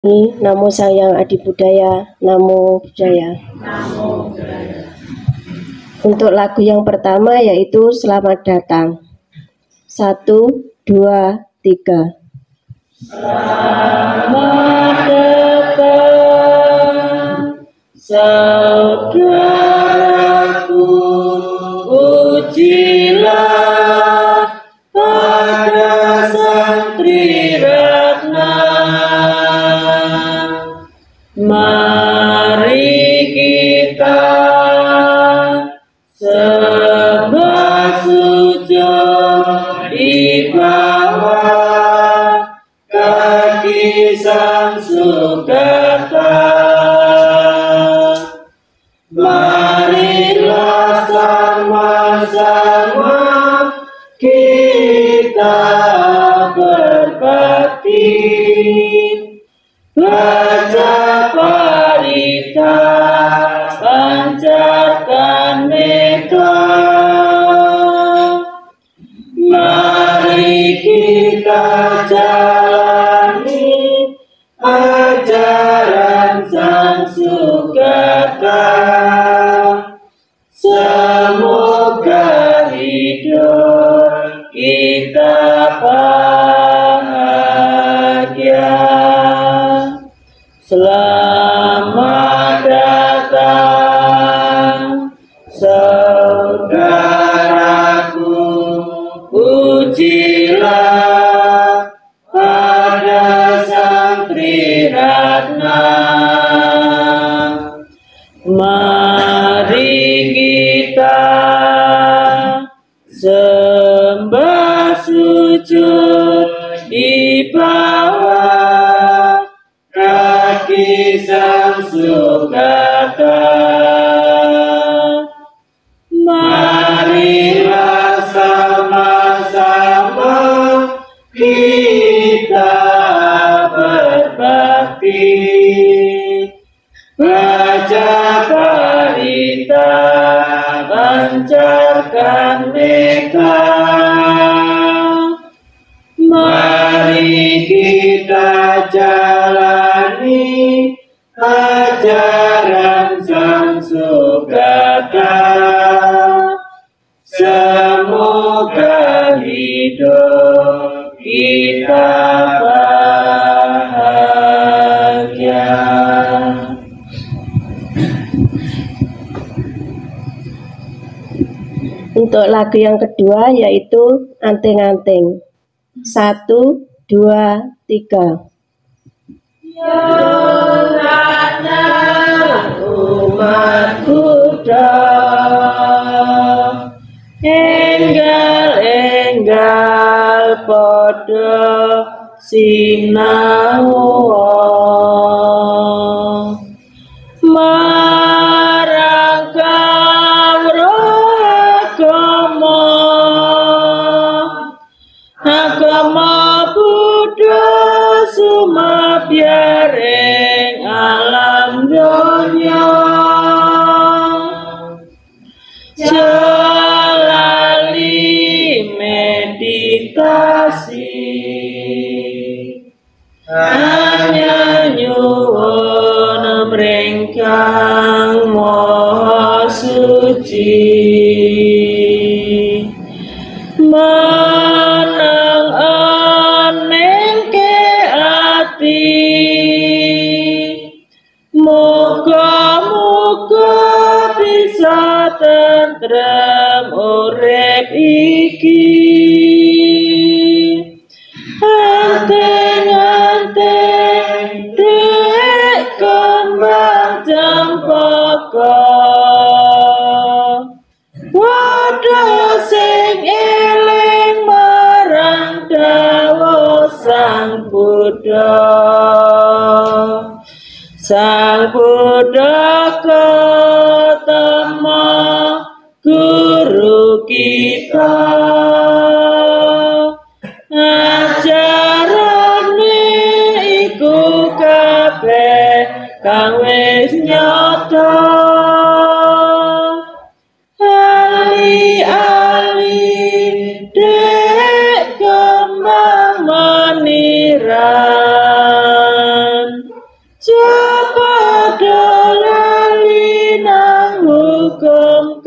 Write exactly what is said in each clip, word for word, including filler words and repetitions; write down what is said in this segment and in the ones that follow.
Namo Sang Hyang Adi Budaya, Namo Budaya. Untuk lagu yang pertama yaitu Selamat Datang. Satu, dua, tiga. Selamat datang, saudaraku, ujilah pada Sang Triratna. Mari kita sembah sujud di bawah kaki Sang Sugata. Marilah sama-sama kita berbakti, baca parita, panjatkan meta. Mari kita jalani ajaran Sang Sugata. Semoga hidup kita bahagia. Selamat datang, saudaraku, ujilah pada Sang Triratna. Mari kita sembah sujud di bawah kaki Sang Sugata. Marilah sama-sama kita berbakti, baca parita, pancarkan meta. Mari kita jalani ajaran Sang Sugata. Semoga hidup kita bahagia. Untuk lagu yang kedua yaitu Anting-Anting. Satu, dua, tiga. Yoratna umat Buddha, enggal-enggal podo sinau marang kawruh agama. Agama Buddha sumabyaring alam donya. Jalali meditasi, hanya nyuwun mringkang Maha Suci. Menang anengke ati, muga-muga bisa tentrem urip iki. Anting-anting dek kembang cempaka, wadah sing eling marang dawuh Sang Buddha. Sang Buddha ketemu guru kita, ajarane iku kabeh kang wis nyata. Ali-ali dek kembang meniran, Cepada lali nang hukum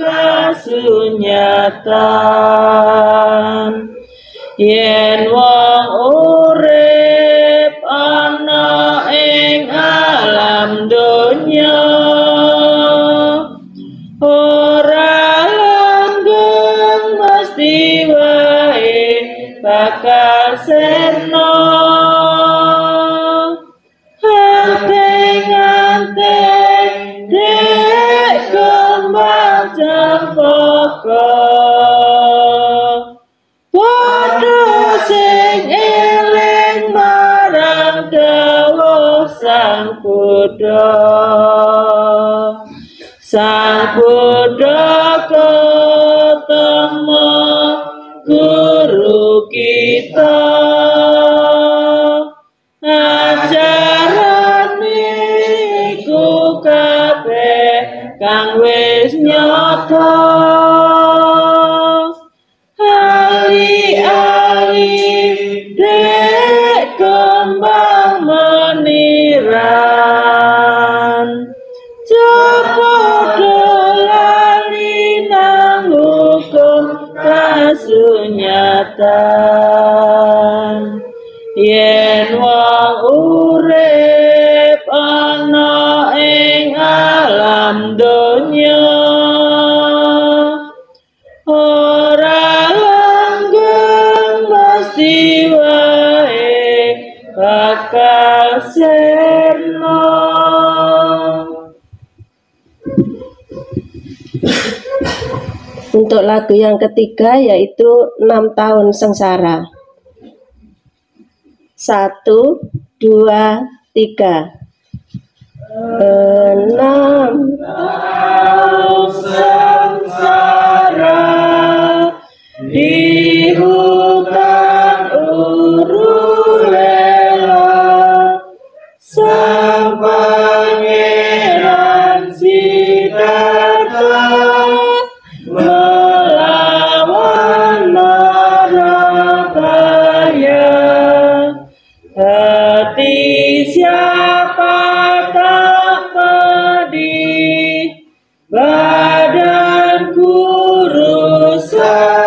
kasunyatan, yen wong urip ana ing alam donya, ora langgeng mesti wae bakal sirna. Anteng-anteng dek kembang cempaka, padha sing eling marang dawuh Sang Buddha. Sang Buddha ketemu guru kita, ajarane iku kabeh kang wis nyata. Ali-ali dek kembang meniran, cepada lali nang hukum kasunyatan, yen wong urip ana ing alam donya, ora langgeng mesti wae bakal sirna. Untuk lagu yang ketiga yaitu Enam Tahun Sengsara. Satu, dua, tiga. Enam tahun sengsara di hutan Urulela, sang pangeran Siddhartha melawan Narabaya. Hati siapa tak pedih, badan kurus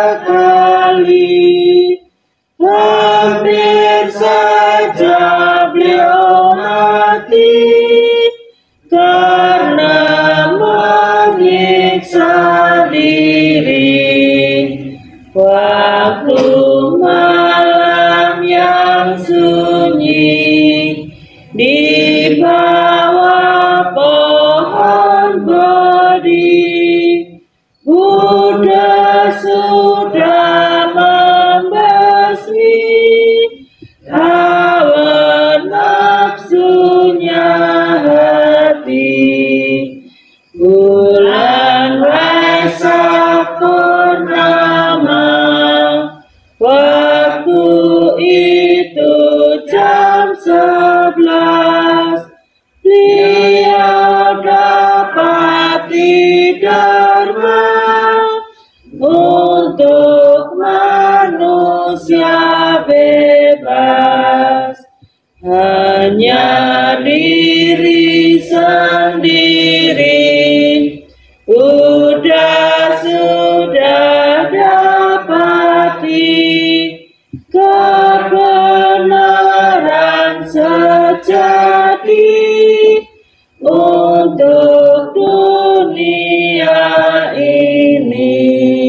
sekali, hampir saja beliau mati karena menyiksa diri. Waktu malam yang sunyi di bawah pohon bodhi, Buddha sudah membasmi hawa nafsunya hati. Bulan Waisak purnama, waktu itu jam sebelas, beliau dapati dharma untuk manusia bebas. Hanya diri sendiri udah sudah dapati kebenaran sejati untuk dunia ini.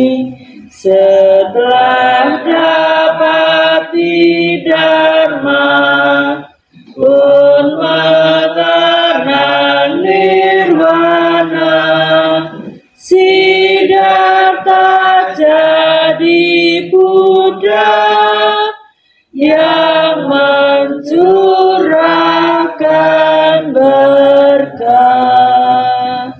Setelah dapati dharma pun menelan nirwana, Siddhartha jadi Buddha yang mencurahkan berkah.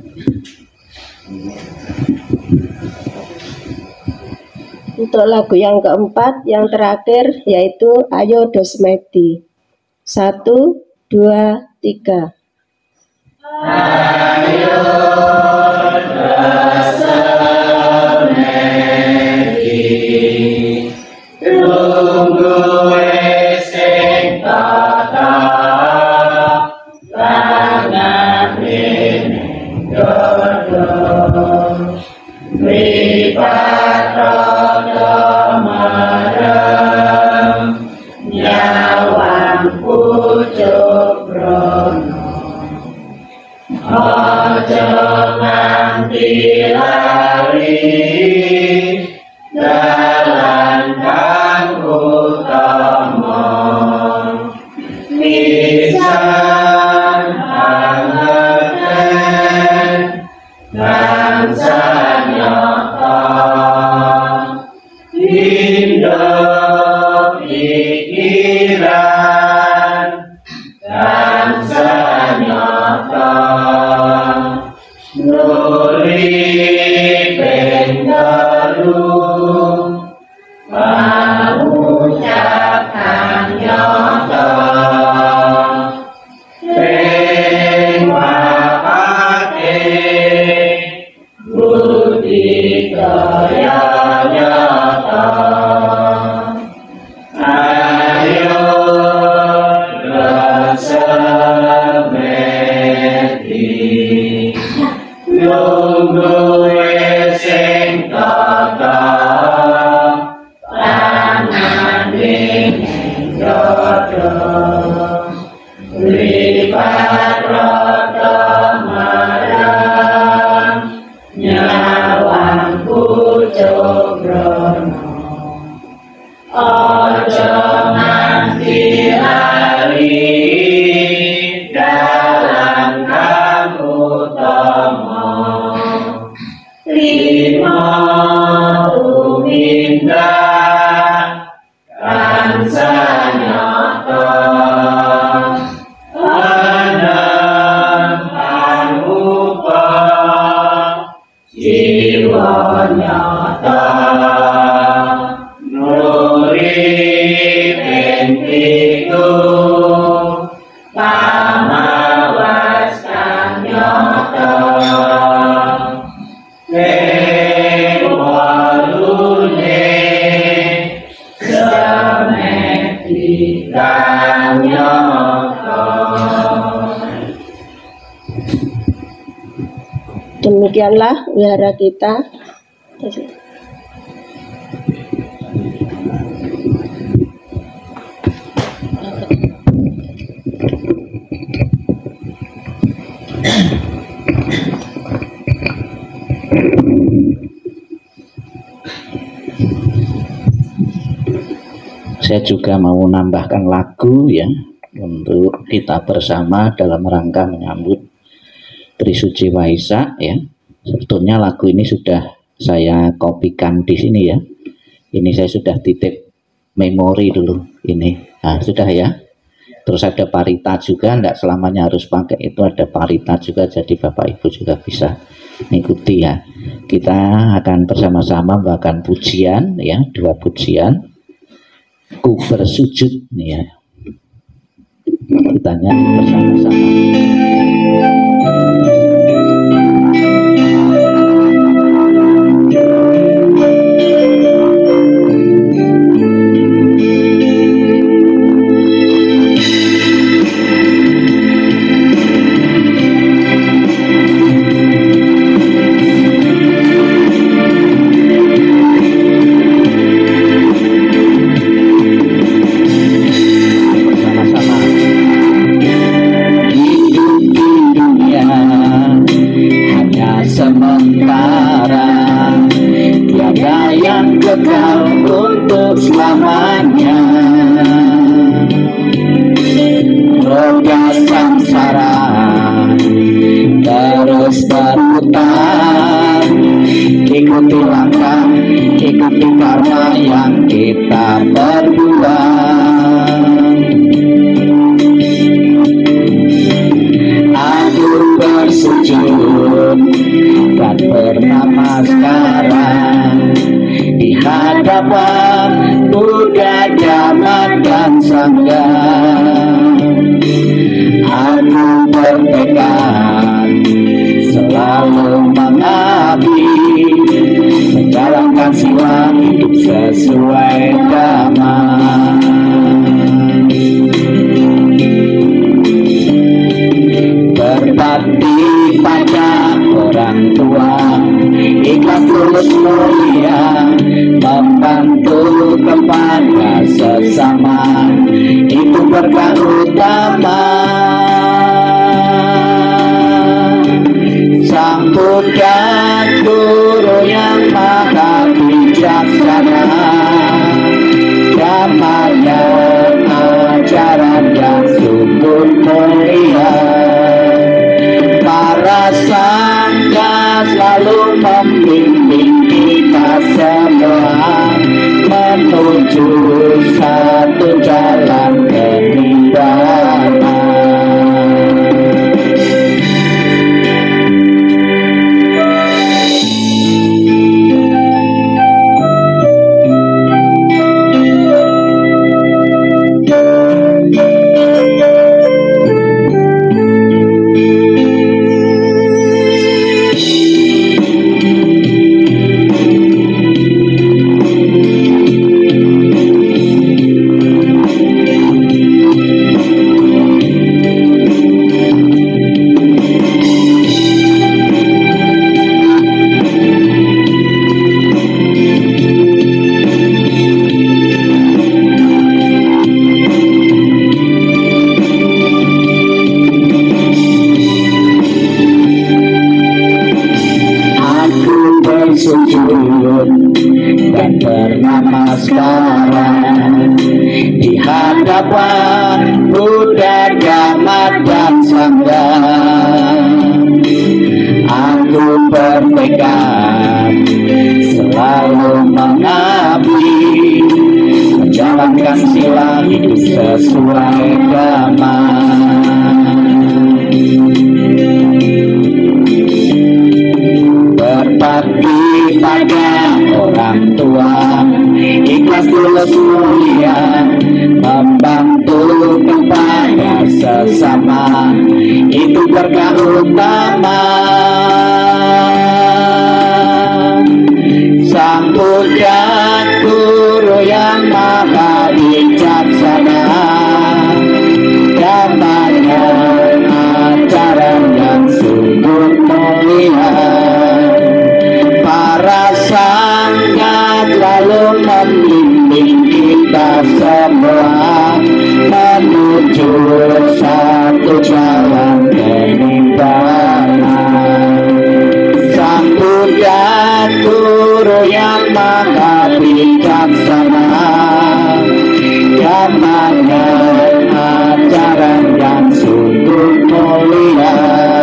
Untuk lagu yang keempat, yang terakhir yaitu Ayo Dosmedi. Satu, dua, tiga. Ayo Dosmedi, tunggu sing tata mripat rada marem nyawang pucuk rono aja nganti lali dalan kang utama lisan angeten tansah nyata lindo pikiran tansah nyata nuri pendalu pangucapan nyata pengwapake budidaya nyata ayo rasemeti lungguhe sing tata panganing dodo mripat rada marem nyawang pucuk rono aja nganti lali dalan kang utama lima tumindak tansah nyata anam anupa jiwa nyata nuri pentiku pamawas kang nyata kewalune semeti kang nyata. Demikianlah wihara kita. Saya juga mau menambahkan lagu ya untuk kita bersama dalam rangka menyambut Trisuci Waisak ya. Sebetulnya lagu ini sudah saya kopikan di sini ya. Ini saya sudah titip memori dulu ini. Nah, sudah ya. Terus ada parita juga, tidak selamanya harus pakai itu, ada parita juga, jadi Bapak Ibu juga bisa mengikuti ya. Kita akan bersama-sama membawakan pujian ya, dua pujian. Ku bersujud nih ya. Kita nyanyi bersama-sama. tua, ikhlas tulus mulia, membantu kepada sesama, itu berkah utama. Sang Buddha guru yang maha bijaksana, namanya ajaran yang sungguh mulia. Para sangga selalu membimbing kita semua menuju satu jalan kenibbana. Dan bernamaskara di hadapan Buddha, Dhamma dan Sangha. Aku bertekad selalu mengabdi, menjalankan sila hidup sesuai Dhamma. Berbakti pada orang tua, ikhlas tulus mulia, membantu kepada sesama, itu berkah utama. Sang Buddha guru yang maha bijaksana, namanya ajaran yang sungguh mulia. Para sangga selalu membimbing kita semua menuju satu jalan kenibbana. Sang Buddha guru yang maha bijaksana, namanya ajaran yang sungguh mulia.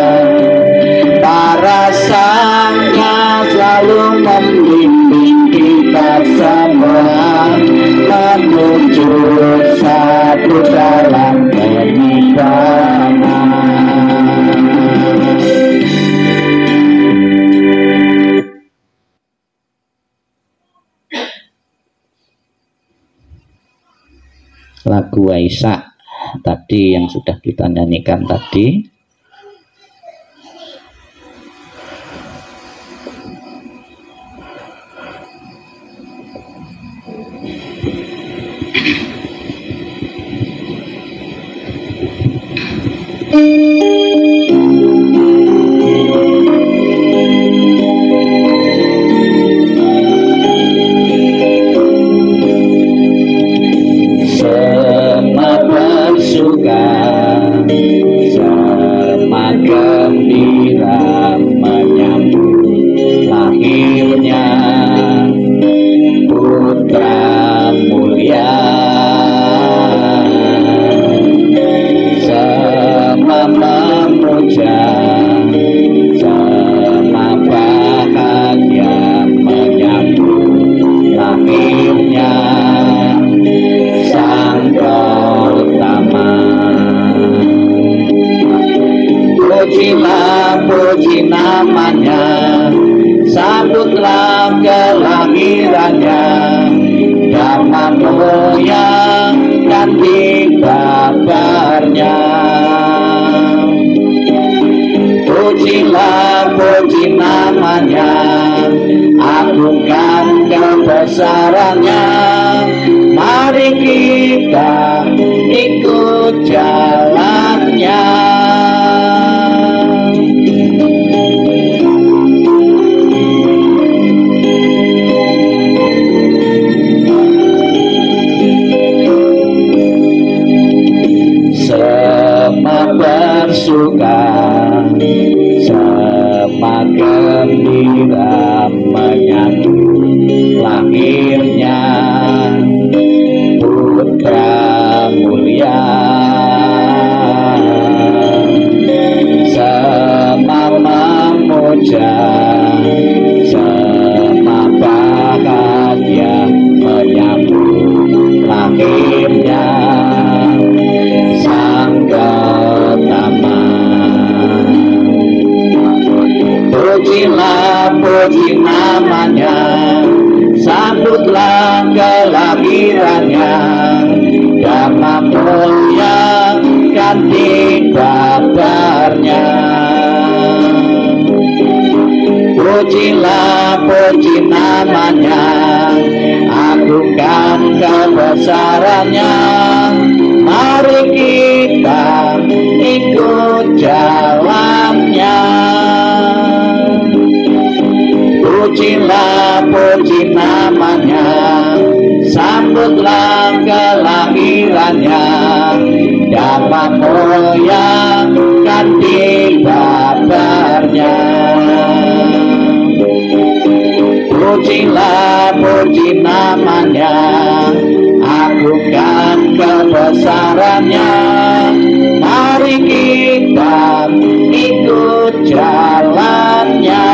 Para sangga selalu membimbing kita semua menuju satu jalan kenibbana. Lagu Waisak tadi yang sudah kita nyanyikan tadi, sama bersuka, sama gembira menyambut lahirnya putra mulia. Sama memuja, sama bahagia menyambut lahirnya Sang Gautama. Pujilah, puji namanya, sambutlah kelahirannya, Dhamma mulia dan dikabarnya. Pujilah, puji namanya, agungkan kebesarannya, mari kita ikut jalannya. bersuka, semakin gembira menyambut lahirnya putra mulia. Sema memuja, sema bahagia menyambut lahirnya Sang Ketama. Pujilah, puji namanya, sambutlah kelahirannya, Dharma mulia ganti kabarnya. Pujilah, puji namanya, agungkan kebesarannya, mari kita ikut jalannya. Pujilah, puji namanya, sambutlah kelahirannya, Dharma mulia ganti kabarnya. Pujilah, puji namanya, agungkan kebesarannya, mari kita ikut jalannya.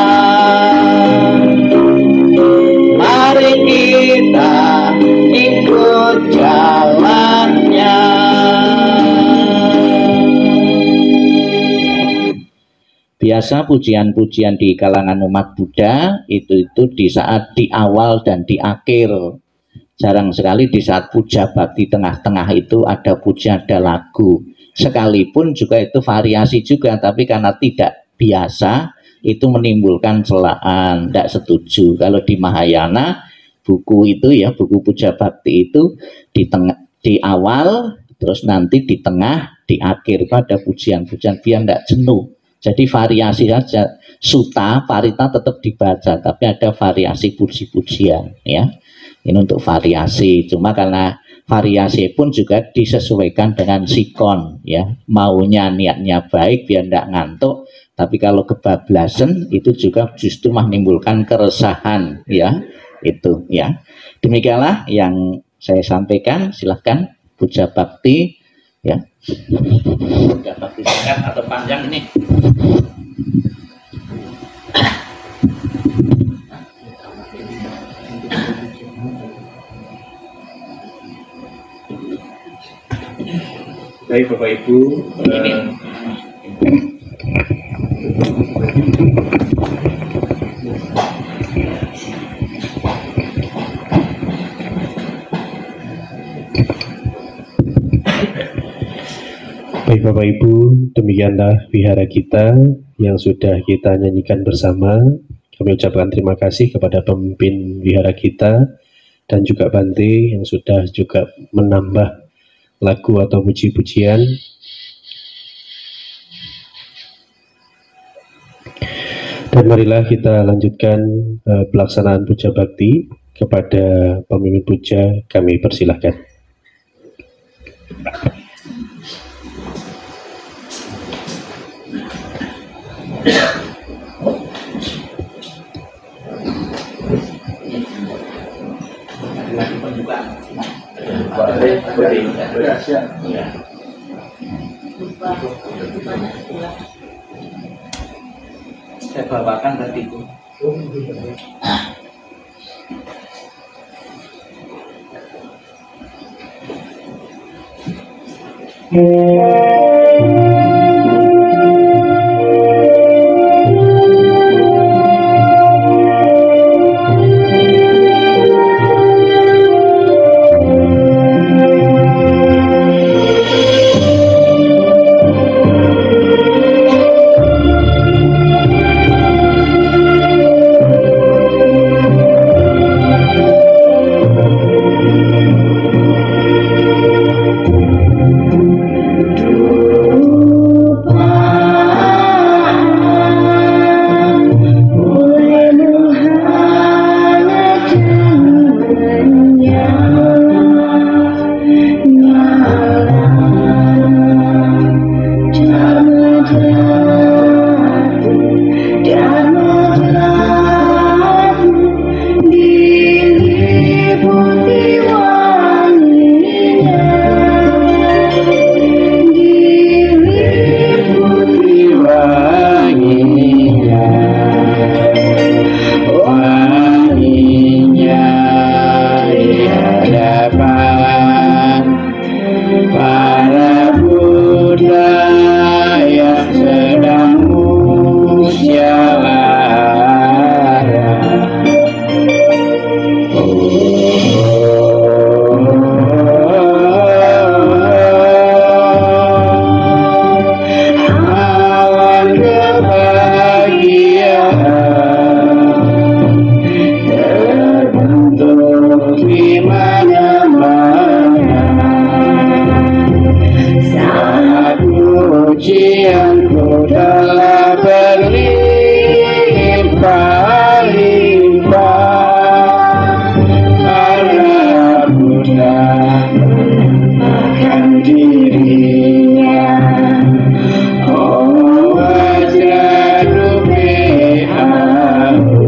Mari kita ikut jalannya. Biasa pujian-pujian di kalangan umat Buddha itu itu di saat di awal dan di akhir. Jarang sekali di saat puja bakti tengah-tengah itu ada pujian, ada lagu. Sekalipun juga itu variasi juga, tapi karena tidak biasa itu menimbulkan celaan. Tidak setuju. Kalau di Mahayana buku itu ya, buku puja bakti itu di tengah, di awal, terus nanti di tengah, di akhir pada pujian-pujian biar tidak jenuh. Jadi variasi saja, suta, parita tetap dibaca, tapi ada variasi puji-pujian ya. Ini untuk variasi, cuma karena variasi pun juga disesuaikan dengan sikon ya. Maunya niatnya baik biar tidak ngantuk, tapi kalau kebablasan itu juga justru menimbulkan keresahan ya. Itu ya. Demikianlah yang saya sampaikan, silahkan puja bakti ya. Puja bakti singkat atau panjang ini. Baik Bapak Ibu, eh, baik Bapak Ibu, demikianlah wihara kita yang sudah kita nyanyikan bersama. Kami ucapkan terima kasih kepada pemimpin wihara kita dan juga Bante yang sudah juga menambah lagu atau puji-pujian. Dan marilah kita lanjutkan uh, pelaksanaan puja bakti. Kepada pemimpin puja kami persilahkan. Saya bawakan tadi itu. Duh yang ku telah berlimpah-limpah, para Buddha menampakkan dirinya. Oh wajah rupi aku,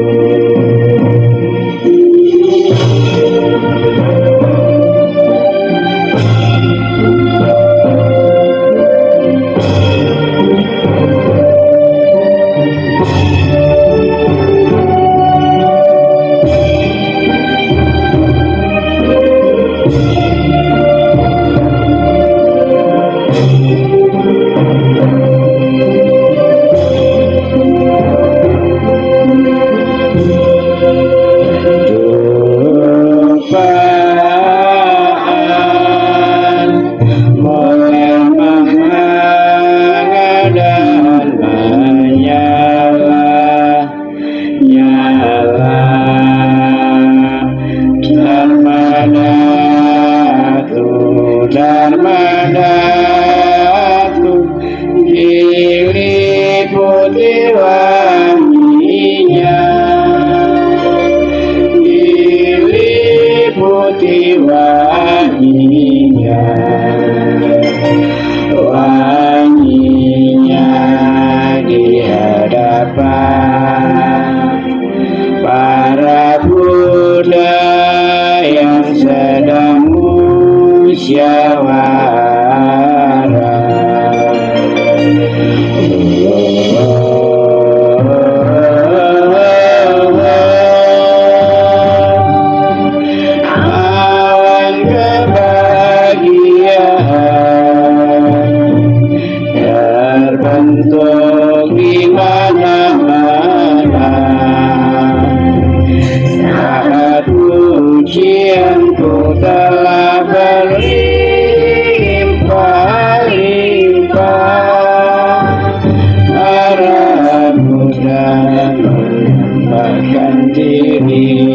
Dharmadatu diliputi wanginya, diliputi wanginya, wanginya di hadapan para Buddha yang sedang musyawarah. Awan kebahagiaan terbentuk di mana-mana saat pujianku telah berlimpah-limpah, para Buddha menampakkan diri.